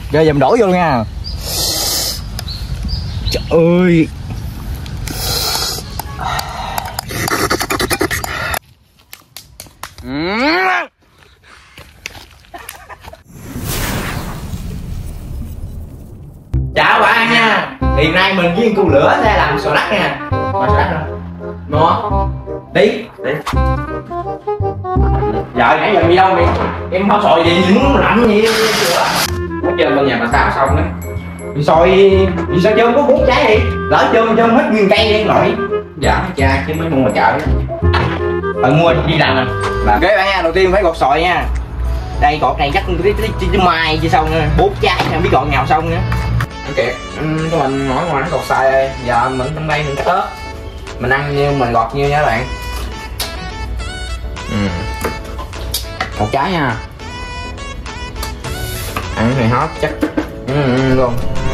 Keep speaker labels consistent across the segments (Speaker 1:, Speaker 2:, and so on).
Speaker 1: Giờ mình đổ vô nha. Trời ơi. Chào bạn nha. Thì nay mình với cu lửa sẽ làm sò lắc nha. Sò lắc rồi. Ngon. Tí. Giờ nãy giờ đi đâu mày? Em bao sòi gì muốn làm gì? Mới chơi bên nhà bà Sáu xong đấy. Đi sòi đi sao chơi có 4 trái đi. Lỡ chơi hết nguyên cây đi loại. Dạ cha chứ mới mua ngoài chợ. Bạn mua đi làm nè. Ok bạn nha, đầu tiên phải gọt sòi nha. Đây gọt này chắc tới mai chứ xong nữa. 4 trái không biết gọt nào xong nữa. Ok, cho mình mỗi ngoài nó gọt xoài đây. Giờ mình trong đây mình cắt ớt. Mình ăn như mình gọt như nha các bạn. Một trái nha. Ăn cái này hot chắc luôn.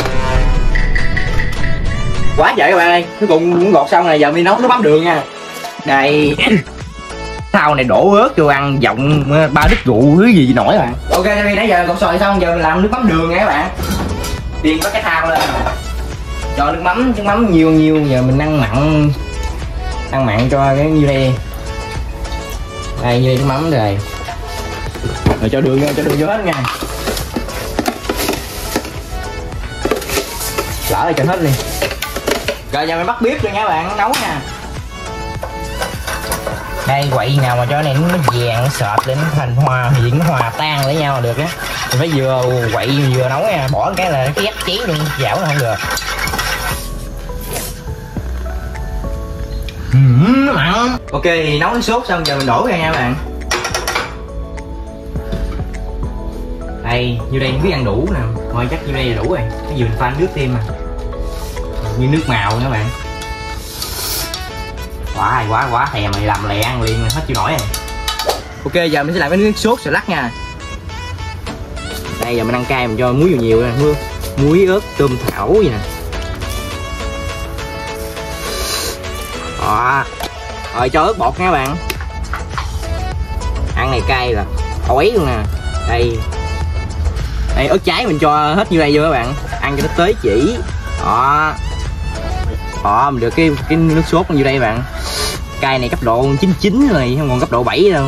Speaker 1: Quá trời các bạn ơi. Cuối cùng cũng gọt xong này, giờ mình nấu nước mắm đường nha. Đây. Sau này đổ ớt cho ăn giọng 3 lít rượu thứ gì nổi bạn. Ok, nãy giờ gọt xoài xong giờ mình làm nước mắm đường nha các bạn. Tiên có cái thao lên. Cho nước mắm nhiều giờ mình ăn mặn cho cái như đây. Đây như đây nước mắm rồi. Rồi cho đường vô hết nha. Lỡ rồi cho hết đi. Rồi giờ mình bắt bếp cho nha bạn, nấu nha. Đây quậy nào mà cho này nó vàng nó sệt lên nó thành hoa thì nó hòa tan với nhau là được á. Mình phải vừa quậy vừa nấu nha, bỏ cái là nó ghét cháy luôn, dảo nó không được. Nó mặn. Ok thì nấu cái sốt xong giờ mình đổ ra nha các bạn. Đây như đây không biết ăn đủ nè, thôi chắc như đây là đủ rồi. Cái gì mình pha nước thêm mà như nước màu nha các bạn. Quá thèm mày làm lẹ ăn liền hết chịu nổi rồi. Ok giờ mình sẽ làm cái nước sốt xà lách nha. Đây giờ mình ăn cay mình cho muối nhiều nè, muối ớt tôm thảo vậy nè. Đó. Rồi cho ớt bột nha các bạn. Ăn này cay là ói luôn nè. Đây ớt cháy mình cho hết như đây vô các bạn. Ăn cho nó tới chỉ. Đó mình được cái nước sốt như đây các bạn. Cay này cấp độ 99 rồi, không còn cấp độ 7 đâu.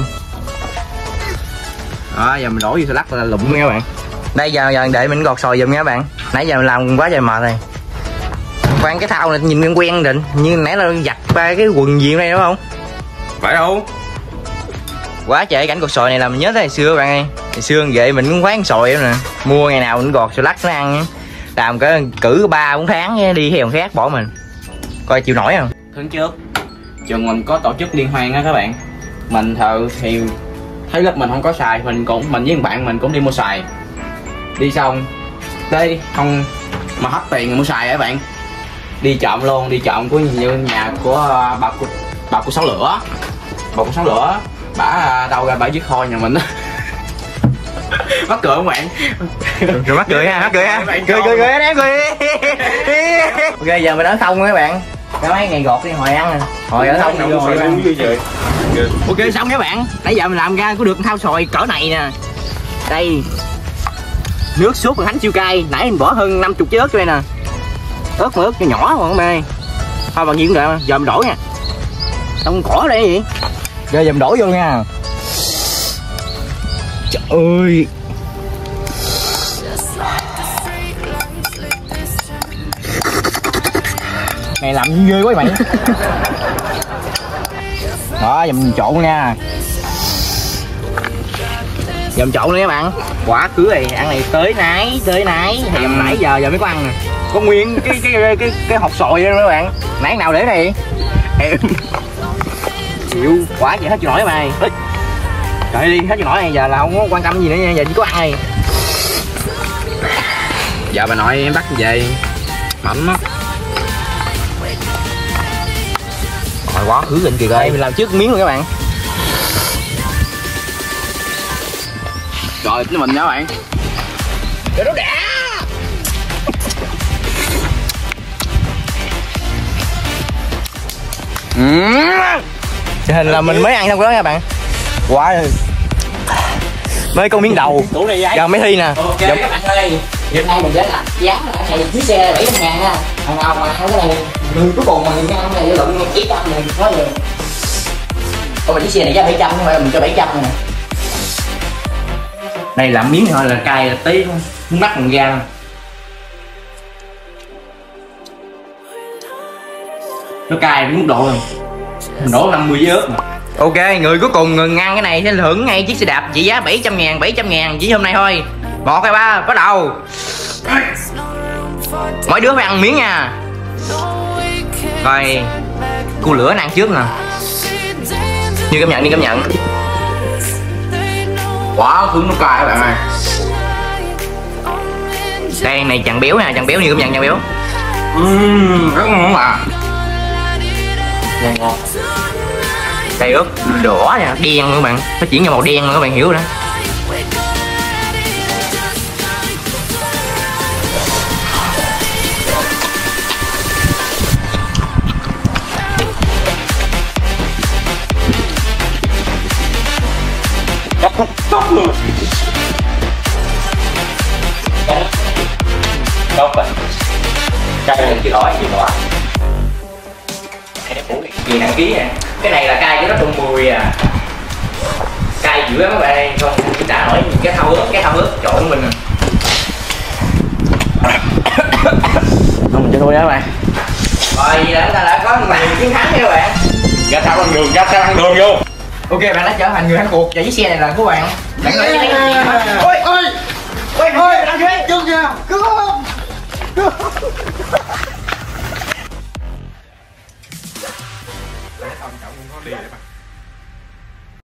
Speaker 1: Đó giờ mình đổ vô xà lách là lụm nha các bạn. Đây giờ để mình gọt sòi giùm nha các bạn. Nãy giờ mình làm quá trời mệt rồi. Khoan cái thao này nhìn quen định như nãy là giặt ba cái quần gì đây đúng không? Phải đâu. Quá trời cảnh gọt sòi này là mình nhớ tới hồi xưa các bạn ơi. Hồi xưa về mình cũng quán sòi đó nè. Mua ngày nào mình gọt sòi lắc nó ăn. Làm cử 3-4 tháng đi theo khác bỏ mình. Coi chịu nổi không? Tháng trước trường mình có tổ chức liên hoan á các bạn. Mình thì thấy lớp mình không có xài, mình với bạn mình cũng đi mua xài. Đi xong đây không mà hết tiền mua xài các bạn. Đi trộm luôn, đi trộm của như nhà của bà của Sáu Lửa. Bà của Sáu Lửa bả đâu ra bả giết kho nhà mình đó. Mắc cười không bạn? Rồi mắc cười ha, cười em cười. Ok giờ mình đã xong rồi các bạn. Cái mấy ngày gọt đi hồi ăn nè. Hồi ở xong rồi hồi ăn. Ok xong các bạn. Nãy giờ mình làm ra có được thao sòi cỡ này nè. Đây. Nước sốt Thánh siêu cay, nãy mình bỏ hơn 50 trái ớt cho đây nè. Ớt mà ớt nhỏ mà các bạn ơi. Thôi bằng gì cũng được, giờ mình đổ nha. Xong cỏ đây gì? Giờ mình đổ vô nha. Trời ơi. Này làm ghê quá mày. Đó giờ mình trộn nha. Giờ mình trộn đi các bạn. Quả cứ này ăn này tới nái thèm nãy giờ mới có ăn nè. Có nguyên cái hột sòi đó các bạn. Nãy nào để này em chịu quả gì hết chịu nổi mày. Trời đi hết chịu nổi này, giờ là không có quan tâm gì nữa nha, giờ chỉ có ăn này. Giờ bà nội em bắt về mắm á. Rồi quá khứ định kìa coi. Mình làm trước miếng luôn các bạn. Rồi tới mình nha các bạn. Để nó đã. Hình là mình mới ăn xong cái đó nha bạn. Quá rồi. Mới có miếng đầu. Giờ mới thi nè. Ok các bạn ơi. Hiện nay mình đến là giá là chiếc xe 700 ngàn nha. Thằng nào mà cái này người cuối cùng mà người ngang này lụm 700 ngàn nói gì. Ôi mà chiếc xe này giá 700 nhưng mà mình cho 700 này. Đây làm miếng thôi là cay là tí muốn mắt mình ra. Nó cay mức độ rồi. Mình đổ 50 với ớt mà. Ok, người cuối cùng người ngang cái này sẽ hưởng ngay chiếc xe đạp trị giá 700 ngàn chỉ hôm nay thôi. 1, 2, 3, bắt đầu. Mỗi đứa phải ăn miếng nha. Coi cua lửa ăn trước nè. Như cảm nhận, đi cảm nhận. Quá cứng nó cay các bạn ơi. Đây này chàng béo nha, chàng béo như cảm nhận chàng béo. Rất ngon mà. Ngon. Cây ớt đỏ nha, đen các bạn, nó chuyển vào màu đen nữa các bạn hiểu rồi đó. Tóc luôn. Tóc à. Cay lên chị đỏ. Gì đăng ký nè. Cái này là cay cho nó trong 10 à. Cay dữ lắm các bạn, không trả nổi cái thau ớt trộn mình. Không mình cho thôi đó các bạn. Rồi vậy là chúng ta đã có người chiến thắng nha các bạn.
Speaker 2: Ra sao ăn đường vô.
Speaker 1: Ok bạn đã trở thành người thắng cuộc và chiếc xe này là của bạn. Bạn nói cái này. Ôi làm gì đấy? Chừng kìa. Cứ